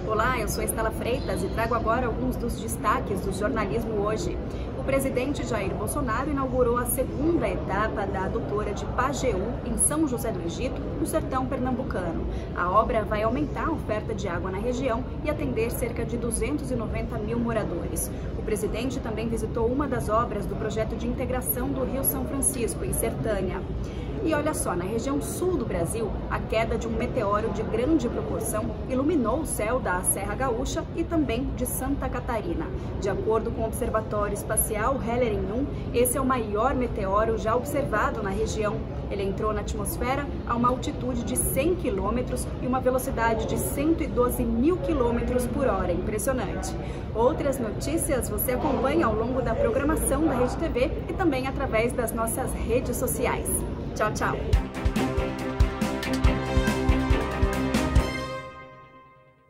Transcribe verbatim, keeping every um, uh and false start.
Olá, eu sou Estela Freitas e trago agora alguns dos destaques do jornalismo hoje. O presidente Jair Bolsonaro inaugurou a segunda etapa da adutora de Pajeú, em São José do Egito, no sertão pernambucano. A obra vai aumentar a oferta de água na região e atender cerca de duzentos e noventa mil moradores. O presidente também visitou uma das obras do projeto de integração do Rio São Francisco, em Sertânia. E olha só, na região sul do Brasil, a queda de um meteoro de grande proporção iluminou o céu da Serra Gaúcha e também de Santa Catarina. De acordo com o Observatório Espacial Heller um, esse é o maior meteoro já observado na região. Ele entrou na atmosfera a uma altitude de cem quilômetros e uma velocidade de cento e doze mil quilômetros por hora. Impressionante! Outras notícias você acompanha ao longo da programação da Rede T V e também através das nossas redes sociais. Tchau, tchau!